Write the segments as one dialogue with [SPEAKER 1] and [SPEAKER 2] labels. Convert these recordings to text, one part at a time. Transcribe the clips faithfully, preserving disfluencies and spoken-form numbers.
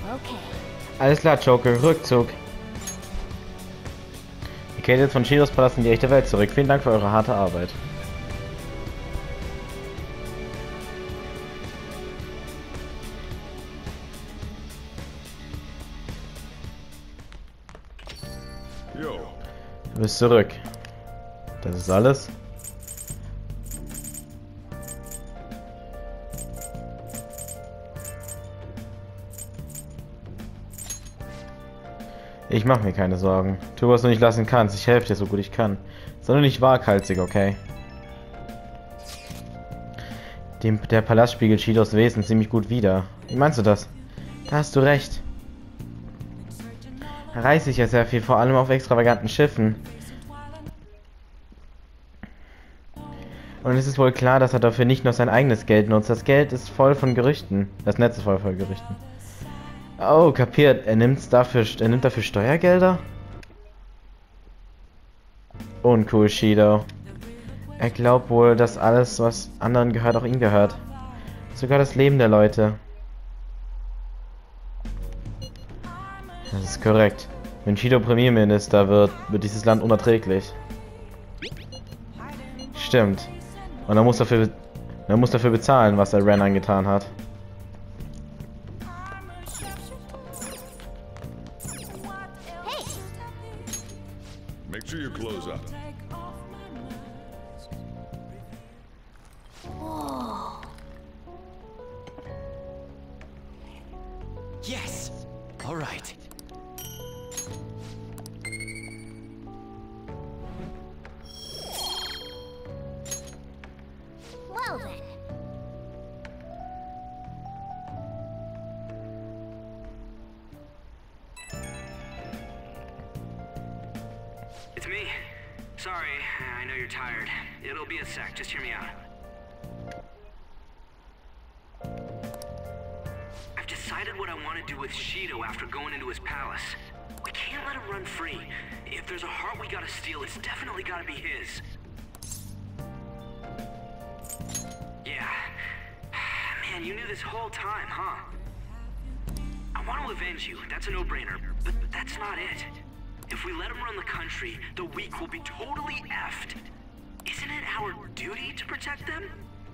[SPEAKER 1] Alles klar, Joker, Rückzug. Ihr kehrt jetzt von Shidos Palast in die echte Welt zurück. Vielen Dank für eure harte Arbeit. Du bist zurück. Das ist alles. Ich mache mir keine Sorgen. Tu, was du nicht lassen kannst. Ich helfe dir so gut ich kann. Sei nur nicht waghalsig, okay? Dem, der Palast spiegelt Shidos Wesen ziemlich gut wider. Wie meinst du das? Da hast du recht. Er reist sich ja sehr viel, vor allem auf extravaganten Schiffen. Und es ist wohl klar, dass er dafür nicht nur sein eigenes Geld nutzt. Das Geld ist voll von Gerüchten. Das Netz ist voll von Gerüchten. Oh, kapiert. Er nimmt dafür, er nimmt dafür Steuergelder? Uncool, Shido. Er glaubt wohl, dass alles, was anderen gehört, auch ihm gehört. Sogar das Leben der Leute. Das ist korrekt. Wenn Shido Premierminister wird, wird dieses Land unerträglich. Stimmt. Und er muss dafür, er muss dafür bezahlen, was er Ren angetan hat.
[SPEAKER 2] Make sure your clothes up.
[SPEAKER 3] Yes. All right.
[SPEAKER 4] Well then.
[SPEAKER 5] It's me. Sorry, I know you're tired. It'll be a sec, just hear me out. I've decided what I want to do with Shido after going into his palace. We can't let him run free. If there's a heart we gotta steal, it's definitely gotta be his. Yeah. Man, you knew this whole time, huh? I want to avenge you, that's a no-brainer, but that's not it. If we let him run the country, the weak will be totally effed. Isn't it our duty to protect them?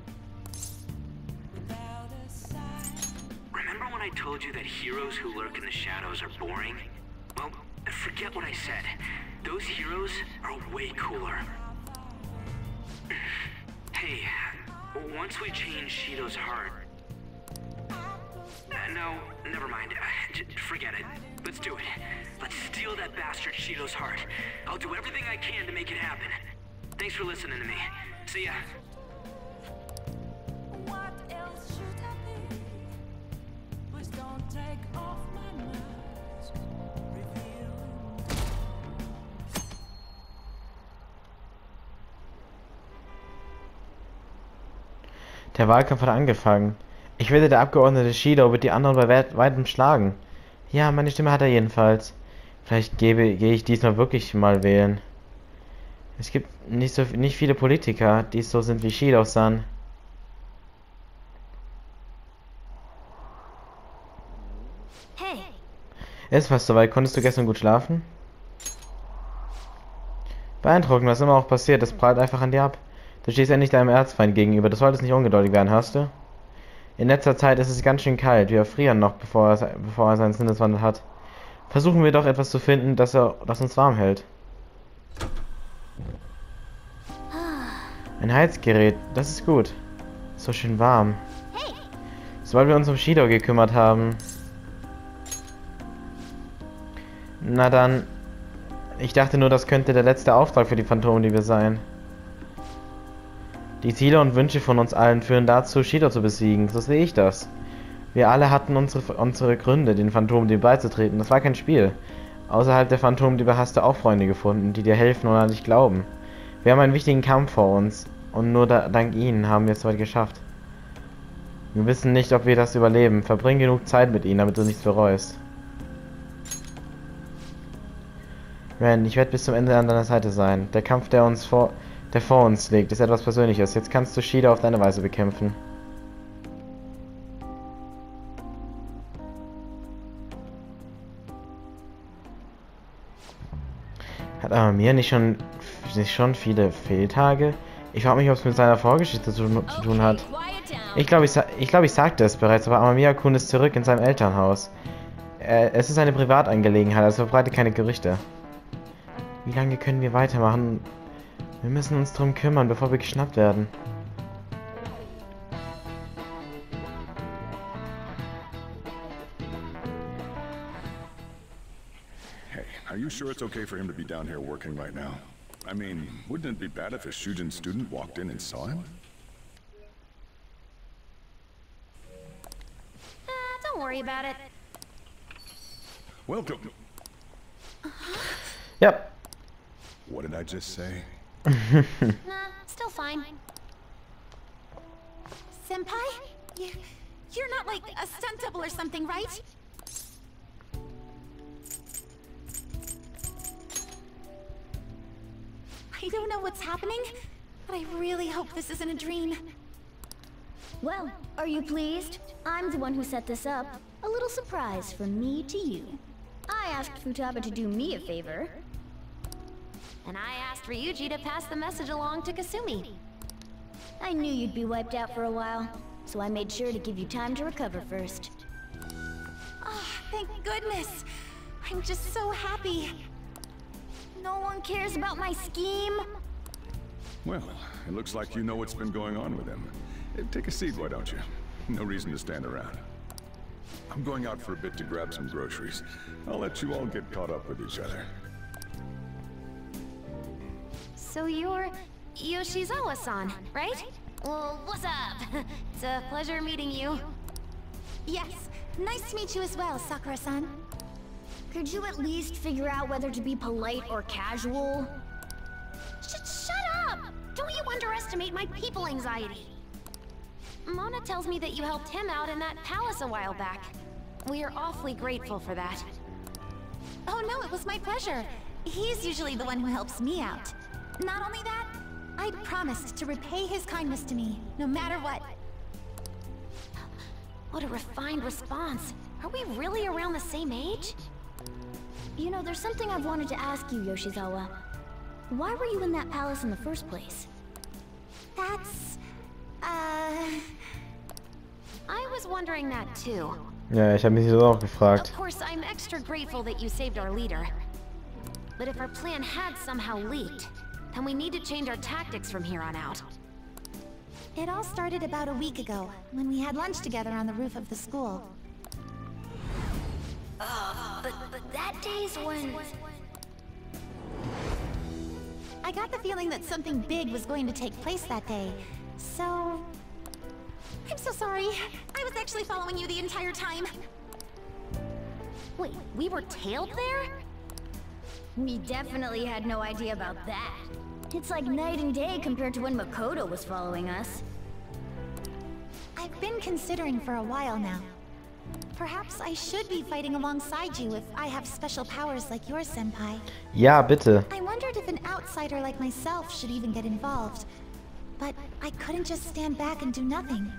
[SPEAKER 5] Remember when I told you that heroes who lurk in the shadows are boring? Well, forget what I said. Those heroes are way cooler. Hey, once we change Shido's heart... Uh, no, never mind. Uh, j forget it. Let's do it. Let's steal that bastard Shido's heart. I'll do everything I can to make it happen. Thanks for listening to me. See ya.
[SPEAKER 6] What else should I be? Please don't take off my mask. Reveal.
[SPEAKER 1] Der Wahlkampf hat angefangen. Ich wette, der Abgeordnete Shido wird die anderen bei weit weitem schlagen. Ja, meine Stimme hat er jedenfalls. Vielleicht gebe, gehe ich diesmal wirklich mal wählen. Es gibt nicht so nicht viele Politiker, die so sind wie Shido-san.
[SPEAKER 4] Hey.
[SPEAKER 1] Ist fast soweit. Konntest du gestern gut schlafen? Beeindruckend, was immer auch passiert, das prallt einfach an dir ab. Du stehst endlich deinem Erzfeind gegenüber. Du solltest nicht ungeduldig werden, hörst du? In letzter Zeit ist es ganz schön kalt. Wir frieren noch, bevor er, bevor er seinen Sinneswandel hat. Versuchen wir doch etwas zu finden, das, er, das uns warm hält. Ein Heizgerät, das ist gut. So schön warm. Sobald wir uns um Shido gekümmert haben. Na dann. Ich dachte nur, das könnte der letzte Auftrag für die Phantomdiebe sein. Die Ziele und Wünsche von uns allen führen dazu, Shido zu besiegen. So sehe ich das. Wir alle hatten unsere, unsere Gründe, den Phantomdieben beizutreten. Das war kein Spiel. Außerhalb der Phantomdiebe hast du auch Freunde gefunden, die dir helfen und an dich glauben. Wir haben einen wichtigen Kampf vor uns. Und nur da, dank ihnen haben wir es heute geschafft. Wir wissen nicht, ob wir das überleben. Verbring genug Zeit mit ihnen, damit du nichts bereust. Ren, ich werde bis zum Ende an deiner Seite sein. Der Kampf, der uns vor... der vor uns liegt, ist etwas Persönliches. Jetzt kannst du Shido auf deine Weise bekämpfen. Hat Amamiya nicht schon, nicht schon viele Fehltage? Ich frage mich, ob es mit seiner Vorgeschichte zu, zu tun hat. Ich glaube, ich, ich, glaub, ich sagte es bereits, aber Amamiya-kun ist zurück in seinem Elternhaus. Äh, es ist eine Privatangelegenheit, also verbreite keine Gerüchte. Wie lange können wir weitermachen? Wir müssen uns drum kümmern, bevor wir geschnappt werden.
[SPEAKER 2] Hey, are you sure it's okay for him to be down here working right now? I mean, wouldn't it be bad if a Shujin student walked in and saw him?
[SPEAKER 4] Uh, don't worry about it.
[SPEAKER 2] Welcome.
[SPEAKER 1] Ja.
[SPEAKER 2] What did I just say?
[SPEAKER 4] Nah, still fine.
[SPEAKER 7] Senpai? You, you're not like a stunt double or something, right? I don't know what's happening, but I really hope this isn't a dream.
[SPEAKER 4] Well, are you pleased? I'm the one who set this up. A little surprise from me to you. I asked Futaba to do me a favor. And I asked Ryuji to pass the message along to Kasumi. I knew you'd be wiped out for a while, so I made sure to give you time to recover first.
[SPEAKER 7] Oh, thank goodness. I'm just so happy.
[SPEAKER 4] No one cares about my scheme.
[SPEAKER 2] Well, it looks like you know what's been going on with him. Eh, Take a seat, why don't you? No reason to stand around. I'm going out for a bit to grab some groceries. I'll let you all get caught up with each other.
[SPEAKER 4] So you're Yoshizawa-san, right? Well, what's up? It's a pleasure meeting you.
[SPEAKER 7] Yes, nice to meet you as well, Sakura-san.
[SPEAKER 4] Could you at least figure out whether to be polite or casual? Sh shut up! Don't you underestimate my people anxiety. Mona tells me that you helped him out in that palace a while back. We are awfully grateful for that.
[SPEAKER 7] Oh no, it was my pleasure. He's usually the one who helps me out. Not only that, I'd promised to repay his kindness to me, no matter what.
[SPEAKER 4] What a refined response. Are we really around the same age? You know, there's something I've wanted to ask you, Yoshizawa. Why were you in that palace in the first place?
[SPEAKER 7] That's... uh...
[SPEAKER 4] I was wondering that too.
[SPEAKER 1] Ja, ich habe mich das auch gefragt.
[SPEAKER 4] Of course, I'm extra grateful that you saved our leader. But if our plan had somehow leaked, then we need to change our tactics from here on out.
[SPEAKER 7] It all started about a week ago, when we had lunch together on the roof of the school.
[SPEAKER 4] But, but that day's when...
[SPEAKER 7] I got the feeling that something big was going to take place that day, so... I'm so sorry. I was actually following you the entire time.
[SPEAKER 4] Wait, we were tailed there? We definitely had no idea about that. It's like night and day compared to when Makoto was following us.
[SPEAKER 7] I've been considering for a while now. Perhaps I should be fighting alongside you if I have special powers like yours, Senpai.
[SPEAKER 1] Ja, bitte.
[SPEAKER 7] I wondered if an outsider like myself should even get involved. But I couldn't just stand back and do nothing.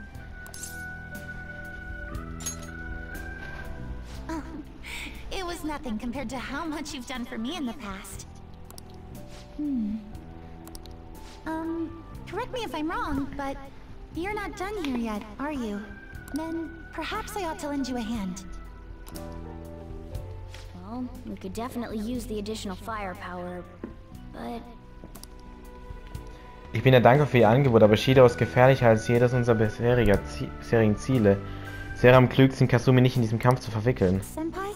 [SPEAKER 7] Oh, it was nothing compared to how much you've done for me in the past. Hmm. Um, correct me if I'm wrong, but you're not done here yet, are you? Then perhaps I ought to lend you a hand.
[SPEAKER 4] Well, we could definitely use the additional firepower, but...
[SPEAKER 1] Ich bin ja dankbar für Ihr Angebot, aber Shidao ist gefährlicher als jedes unserer bisheriger Zie bisherigen Ziele. Es wäre am klügsten, Kasumi nicht in diesem Kampf zu verwickeln.
[SPEAKER 7] Senpai?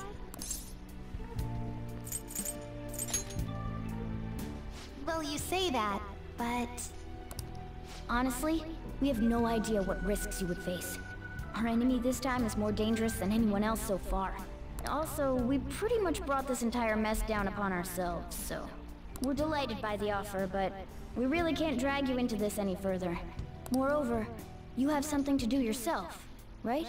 [SPEAKER 7] Well, you say that, but...
[SPEAKER 4] Honestly, we have no idea what risks you would face. Our enemy this time is more dangerous than anyone else so far. Also, we pretty much brought this entire mess down upon ourselves, so... We're delighted by the offer, but we really can't drag you into this any further. Moreover, you have something to do yourself, right?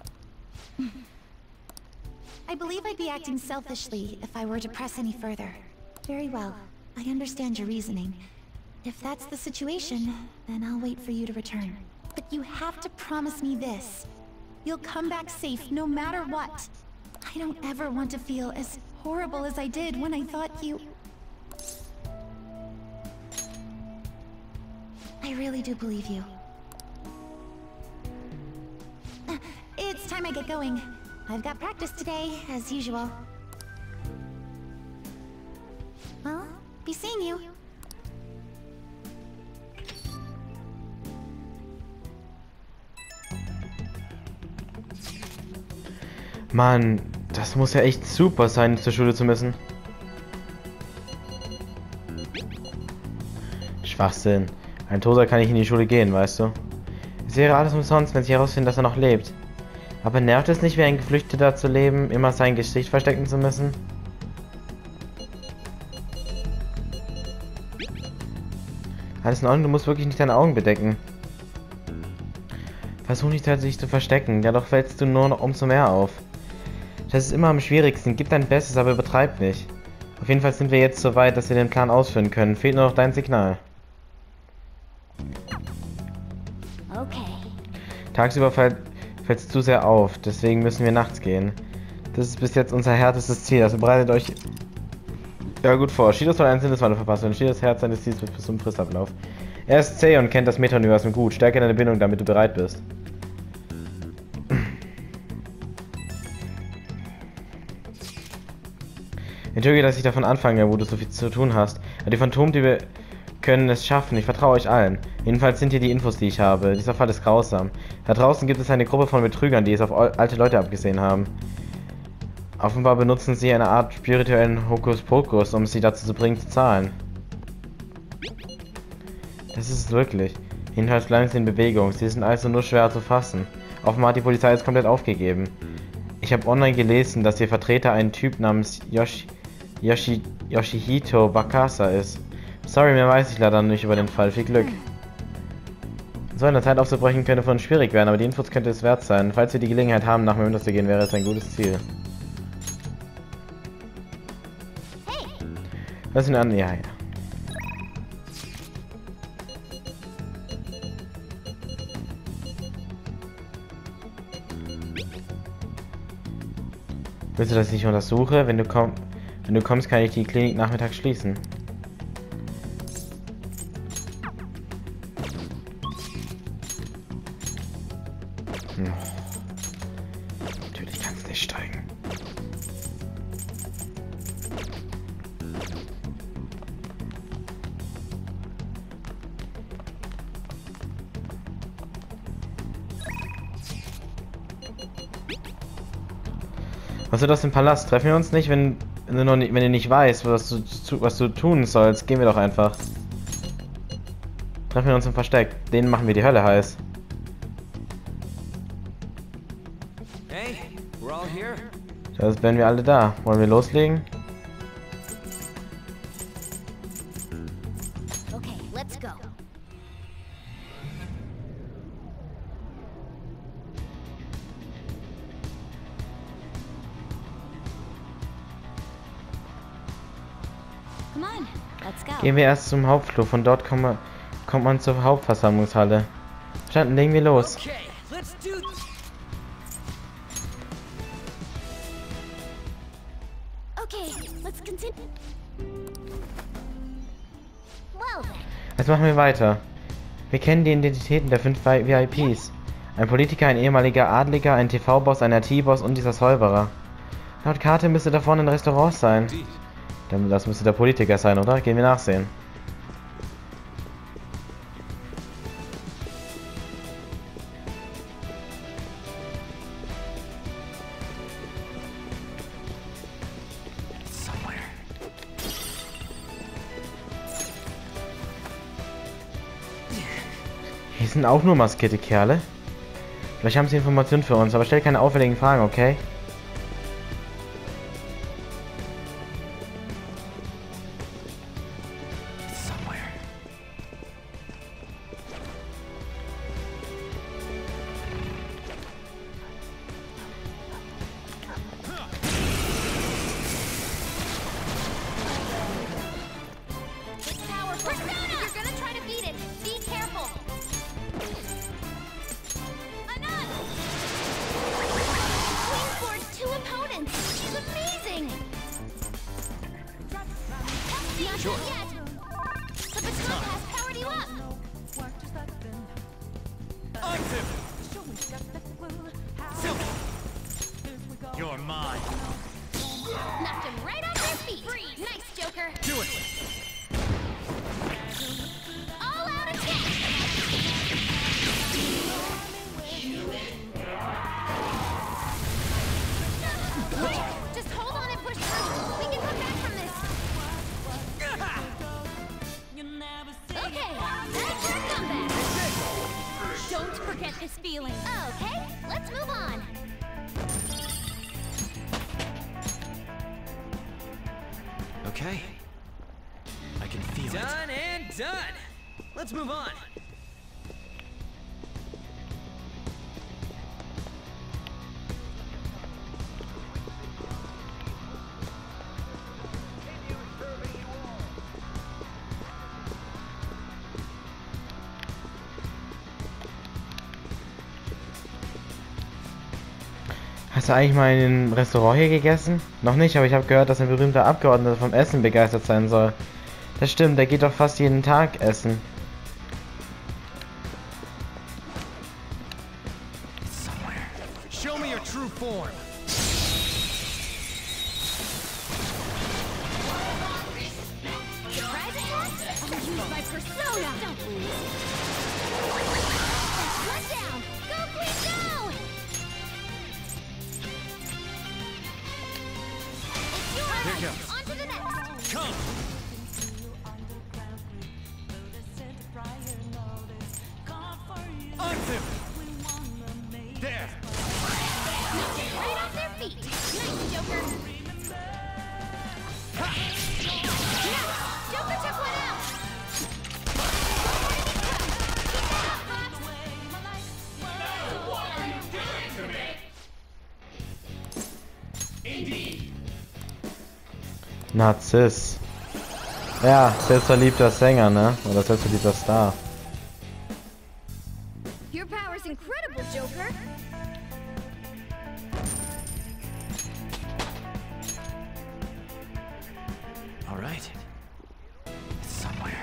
[SPEAKER 7] I believe I'd be acting selfishly if I were to press any further. Very well. I understand your reasoning. If that's the situation, then I'll wait for you to return. But you have to promise me this. You'll come back safe no matter what. I don't ever want to feel as horrible as I did when I thought you... really do believe you. It's time I get going. I've got practice today, as usual. Well, be seeing you.
[SPEAKER 1] Mann, das muss ja echt super sein, zur Schule zu müssen. Schwachsinn. Ein Toter kann nicht in die Schule gehen, weißt du? Es wäre alles umsonst, wenn sie herausfinden, dass er noch lebt. Aber nervt es nicht, wie ein Geflüchteter zu leben, immer sein Gesicht verstecken zu müssen? Alles in Ordnung, du musst wirklich nicht deine Augen bedecken. Versuch nicht, sich zu verstecken, dadurch fällst du nur noch umso mehr auf. Das ist immer am schwierigsten, gib dein Bestes, aber übertreib nicht. Auf jeden Fall sind wir jetzt so weit, dass wir den Plan ausführen können. Fehlt nur noch dein Signal.
[SPEAKER 4] Okay.
[SPEAKER 1] Tagsüber fällt, fällt es zu sehr auf, deswegen müssen wir nachts gehen. Das ist bis jetzt unser härtestes Ziel, also bereitet euch ja gut vor. Shido soll einen Sinneswandel verpassen und Shidos Herz seines Ziels bis zum Fristablauf. Er ist zäh und kennt das Meta-Universum gut. Stärke deine Bindung, damit du bereit bist. Entschuldige, dass ich davon anfange, wo du so viel zu tun hast. Aber die Phantomdiebe können es schaffen. Ich vertraue euch allen. Jedenfalls sind hier die Infos, die ich habe. Dieser Fall ist grausam. Da draußen gibt es eine Gruppe von Betrügern, die es auf alte Leute abgesehen haben. Offenbar benutzen sie eine Art spirituellen Hokuspokus, um sie dazu zu bringen, zu zahlen. Das ist es wirklich. Jedenfalls bleiben sie in Bewegung. Sie sind also nur schwer zu fassen. Offenbar hat die Polizei jetzt komplett aufgegeben. Ich habe online gelesen, dass ihr Vertreter ein Typ namens Yoshi, Yoshi, Yoshihito Bakasa ist. Sorry, mehr weiß ich leider nicht über den Fall. Viel Glück. So eine Zeit aufzubrechen könnte von uns schwierig werden, aber die Infos könnte es wert sein. Falls wir die Gelegenheit haben, nach Memphis zu gehen, wäre es ein gutes Ziel. Was sind an? Ja, ja. Willst du, dass ich untersuche? Wenn du, komm wenn du kommst, kann ich die Klinik nachmittags schließen. Hm. Natürlich kann es nicht steigen. Was ist das im Palast? Treffen wir uns nicht, wenn, wenn, du, noch nicht, wenn du nicht weißt, was du, was du tun sollst? Gehen wir doch einfach. Treffen wir uns im Versteck. Denen machen wir die Hölle heiß.
[SPEAKER 3] Hey, we're all here.
[SPEAKER 1] Da wären wir alle da. Wollen wir loslegen?
[SPEAKER 4] Okay, let's go. Come on, let's go.
[SPEAKER 1] Gehen wir erst zum Hauptflur. Von dort kommt man, kommt man zur Hauptversammlungshalle. Verstanden, legen wir los.
[SPEAKER 3] Okay, let's do this.
[SPEAKER 4] Okay, let's continue. Well then.
[SPEAKER 1] Jetzt machen wir weiter. Wir kennen die Identitäten der fünf V I Ps. Ein Politiker, ein ehemaliger Adliger, ein T V-Boss, ein I T-Boss und dieser Säuberer. Laut Karte müsste da vorne ein Restaurant sein. Das müsste der Politiker sein, oder? Gehen wir nachsehen. Hier sind auch nur maskierte Kerle. Vielleicht haben sie Informationen für uns, aber stell keine auffälligen Fragen, okay?
[SPEAKER 8] You're mine.
[SPEAKER 4] Knocked him right off their feet. Freeze. Nice, Joker.
[SPEAKER 8] Do it.
[SPEAKER 4] All out attack. Just hold on and push through. We can come back from this. Okay, that's our comeback. Don't forget this feeling. Okay, let's move on.
[SPEAKER 3] Okay. I can feel it. Done and done. Let's move on.
[SPEAKER 1] Hast du eigentlich mal in einem Restaurant hier gegessen? Noch nicht, aber ich habe gehört, dass ein berühmter Abgeordneter vom Essen begeistert sein soll. Das stimmt, der geht doch fast jeden Tag essen.
[SPEAKER 8] Show me your true form.
[SPEAKER 4] Surprise attack? I'll use my persona. Don't lose. That's one down. Go, Queen, go! It's your
[SPEAKER 8] Here
[SPEAKER 4] turn.
[SPEAKER 8] goes.
[SPEAKER 4] On to the next.
[SPEAKER 8] Come. Onto. There.
[SPEAKER 4] Knocked it right off their feet. Nice, Joker. Nice. Joker took one out.
[SPEAKER 1] Narziss. Ja, selbstverliebter Sänger, ne? Oder selbstverliebter Star.
[SPEAKER 4] Your power's incredible, Joker.
[SPEAKER 3] All right. It's somewhere.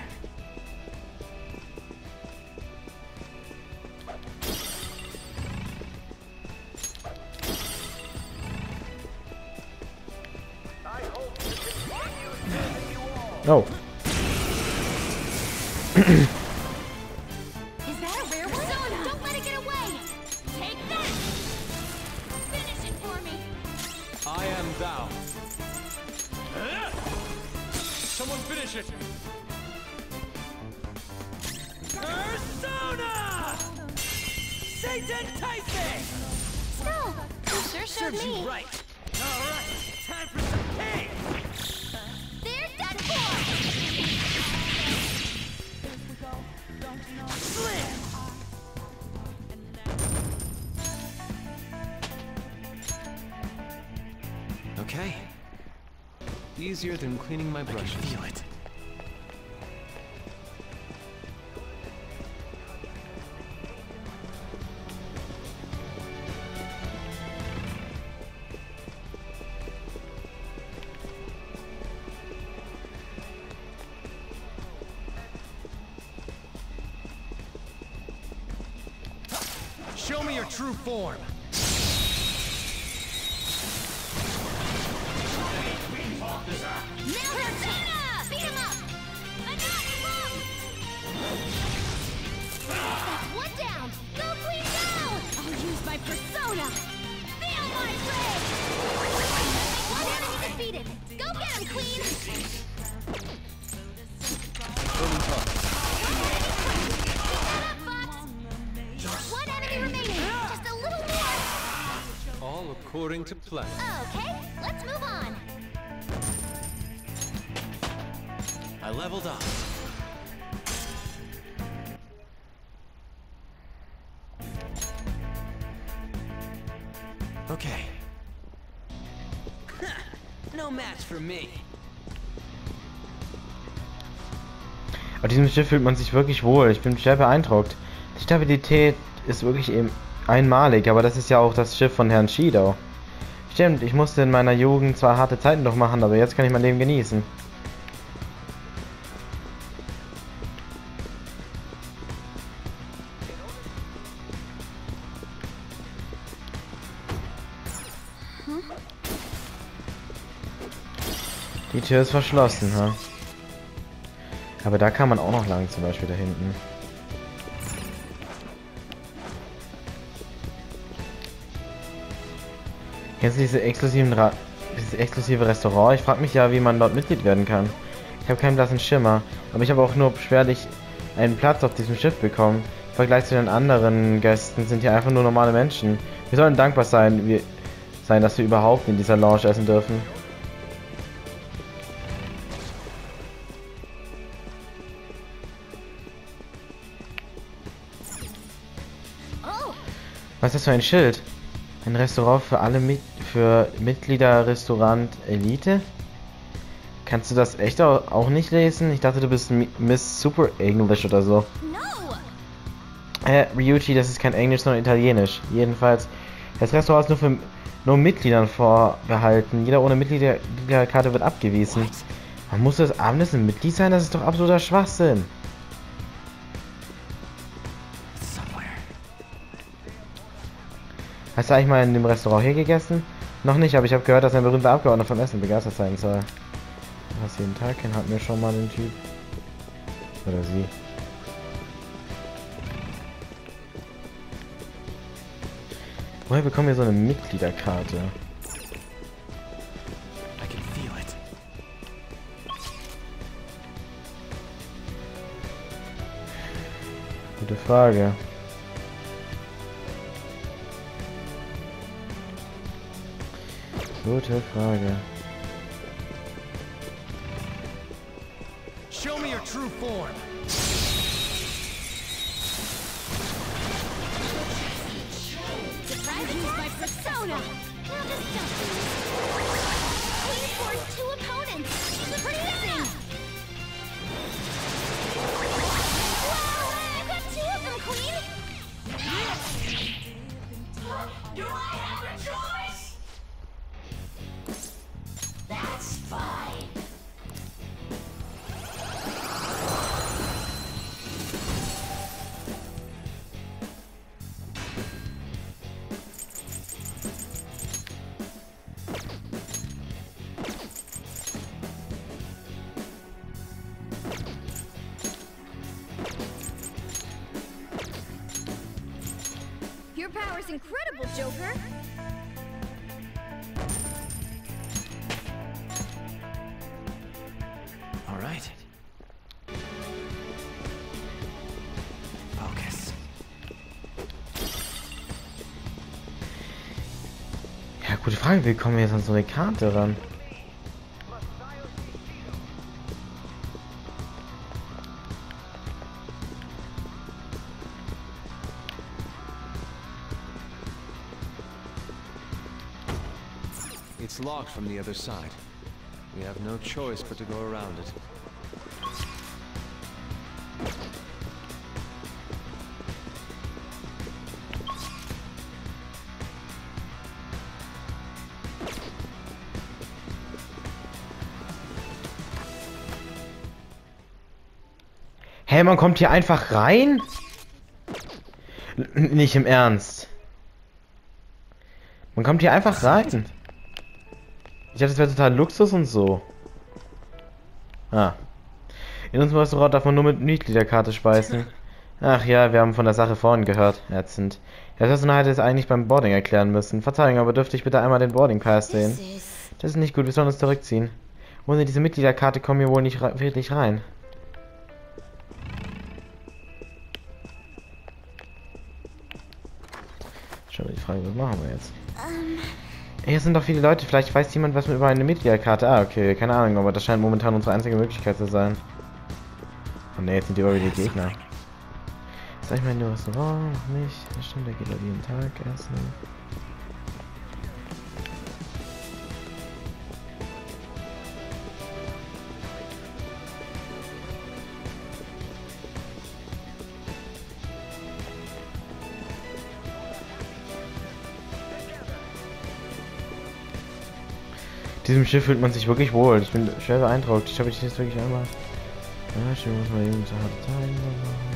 [SPEAKER 1] Oh.
[SPEAKER 4] Is that a rare one? Persona! Don't let it get away! Take that! Finish it for me!
[SPEAKER 8] I am thou. Someone finish it. Persona! Satan Tyson!
[SPEAKER 4] Skull! You sure showed
[SPEAKER 8] Serves
[SPEAKER 4] me!
[SPEAKER 8] you right. All right, time for some pain.
[SPEAKER 4] There's that for!
[SPEAKER 8] Slam.
[SPEAKER 3] Okay. Easier than cleaning my brushes. I can feel it.
[SPEAKER 8] Show me your true form.
[SPEAKER 4] Now Persona! Beat him up! Enough! That's one down! Go, Queen, go! I'll use my persona! Feel my rage! One enemy defeated! Go get him, Queen! One enemy remaining! Just a little more!
[SPEAKER 8] All according to plan.
[SPEAKER 4] Okay, let's move on!
[SPEAKER 3] I leveled up. Okay.
[SPEAKER 5] No match for me.
[SPEAKER 1] Auf diesem Schiff fühlt man sich wirklich wohl. Ich bin schwer beeindruckt. Die Stabilität ist wirklich eben einmalig, aber das ist ja auch das Schiff von Herrn Shido. Stimmt, ich musste in meiner Jugend zwar harte Zeiten noch machen, aber jetzt kann ich mein Leben genießen. Die Tür ist verschlossen, ha? Aber da kann man auch noch lang, zum Beispiel da hinten. Kennst du diese exklusiven Ra dieses exklusive Restaurant? Ich frage mich ja, wie man dort Mitglied werden kann. Ich habe keinen blassen Schimmer, aber ich habe auch nur schwerlich einen Platz auf diesem Schiff bekommen. Im Vergleich zu den anderen Gästen sind hier einfach nur normale Menschen. Wir sollen dankbar sein, wir, sein, dass wir überhaupt in dieser Lounge essen dürfen. Was ist das für ein Schild? Ein Restaurant für alle mit für Mitglieder Restaurant Elite? Kannst du das echt auch nicht lesen? Ich dachte, du bist Miss Super English oder so. Äh, Ryuichi, das ist kein Englisch, sondern Italienisch. Jedenfalls, das Restaurant ist nur für nur Mitgliedern vorbehalten. Jeder ohne Mitgliederkarte wird abgewiesen. Man muss das Abendessen Mitglied sein? Das ist doch absoluter Schwachsinn. Hast du eigentlich mal in dem Restaurant hier gegessen? Noch nicht, aber ich habe gehört, dass ein berühmter Abgeordneter vom Essen begeistert sein soll. Was jeden Tag kennt, hatten wir schon mal den Typ. Oder sie. Woher bekommen wir so eine Mitgliederkarte? Gute Frage. Gute Frage.
[SPEAKER 8] Show me your true form.
[SPEAKER 4] Surprise use my persona. Now this just Queen forced two opponents. Pretty easy. Wow, I've got two of them, Queen. Do I have a choice? That's fine. Your power's incredible, Joker.
[SPEAKER 3] All right. Focus.
[SPEAKER 1] Ja, gute Frage. Wie kommen wir jetzt an so eine Karte ran?
[SPEAKER 9] It's locked from the other side. We have no choice but to go around it.
[SPEAKER 1] Hä, man kommt hier einfach rein? N- nicht im Ernst. Man kommt hier einfach rein. Ich dachte, das wäre total Luxus und so. Ah. In unserem Restaurant darf man nur mit Mitgliederkarte speisen. Ach ja, wir haben von der Sache vorhin gehört. Ätzend. Das Personal hätte es eigentlich beim Boarding erklären müssen. Verzeihung, aber dürfte ich bitte einmal den Boarding Pass sehen? Das ist nicht gut, wir sollen uns zurückziehen. Ohne diese Mitgliederkarte kommen wir wohl nicht re wirklich rein. Schon mal die Frage, was machen wir jetzt?
[SPEAKER 4] Ähm...
[SPEAKER 1] Hier sind doch viele Leute, vielleicht weiß jemand was über eine Mitgliederkarte. Ah, okay, keine Ahnung, aber das scheint momentan unsere einzige Möglichkeit zu sein. Oh ne, jetzt sind die über die Gegner. Sag ich mal in dem Restaurant? Noch nicht. Das stimmt, der geht ja jeden Tag essen. Diesem Schiff fühlt man sich wirklich wohl. Ich bin schwer beeindruckt. Ich habe ich jetzt wirklich einmal. Ja, ich muss mal eben so harte Tage machen.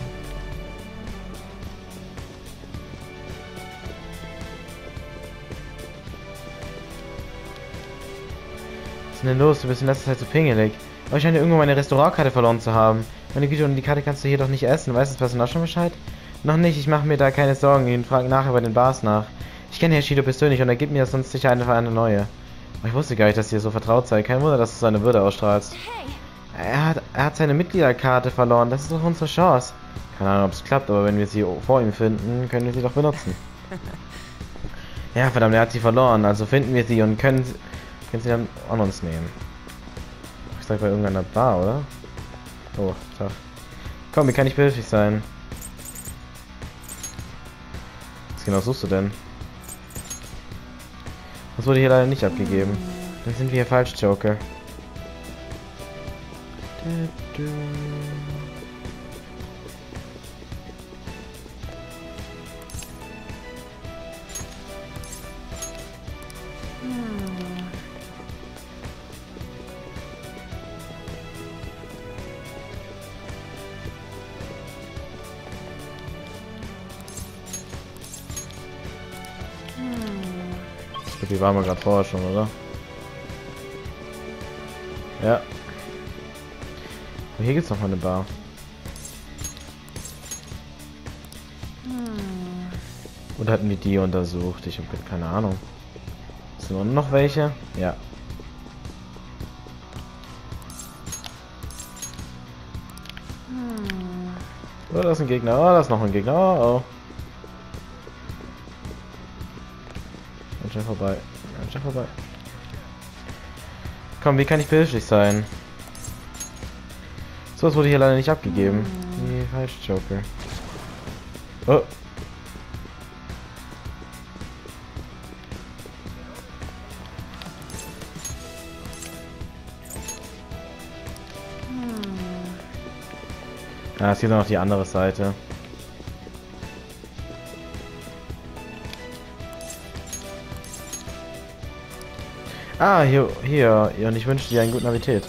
[SPEAKER 1] ist denn los? Du bist in letzter Zeit so pingelig. Aber ich scheine irgendwo meine Restaurantkarte verloren zu haben. Meine Güte, und die Karte kannst du hier doch nicht essen. Weiß das Personal schon Bescheid? Noch nicht, ich mache mir da keine Sorgen. Ich frage nachher bei den Bars nach. Ich kenne Herr Shido persönlich und er gibt mir sonst sicher eine, eine neue. Aber ich wusste gar nicht, dass ihr so vertraut seid. Kein Wunder, dass du seine Würde ausstrahlst.
[SPEAKER 4] Hey!
[SPEAKER 1] Er hat, er hat seine Mitgliederkarte verloren. Das ist doch unsere Chance. Keine Ahnung, ob es klappt, aber wenn wir sie vor ihm finden, können wir sie doch benutzen. Ja, verdammt, er hat sie verloren. Also finden wir sie und können sie, können sie dann an uns nehmen. Ich sag bei irgendeiner Bar, oder? Oh, Tag. Komm, wie kann ich behilflich sein? Was genau suchst du denn? Das wurde hier leider nicht abgegeben. Dann sind wir hier falsch, Joker. Die waren wir gerade vorher schon, oder? Ja. Und hier gibt's noch mal eine Bar. Oder hatten wir die untersucht? Ich habe keine Ahnung. Sind noch welche? Ja. Oh, das ist ein Gegner. Oh, das ist noch ein Gegner. Oh, oh. Ganz schnell vorbei. Ganz schnell vorbei. Komm, wie kann ich behilflich sein? So, das wurde hier leider nicht abgegeben. Nee, falsch, Joker. Oh. Ja, es gibt noch die andere Seite. Ah, hier, hier. Und ich wünsche dir einen guten Appetit.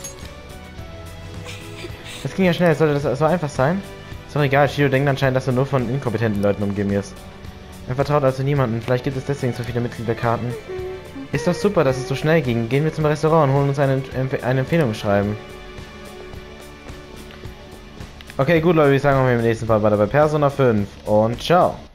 [SPEAKER 1] Das ging ja schnell. Sollte das so einfach sein? Ist doch egal. Shido denkt anscheinend, dass du nur von inkompetenten Leuten umgeben wirst. Er vertraut also niemanden. Vielleicht gibt es deswegen so viele Mitgliederkarten. Ist doch super, dass es so schnell ging. Gehen wir zum Restaurant und holen uns eine, eine Empfehlung schreiben. Okay, gut, Leute. Ich sage noch mal im nächsten Fall weiter bei Persona fünf. Und ciao.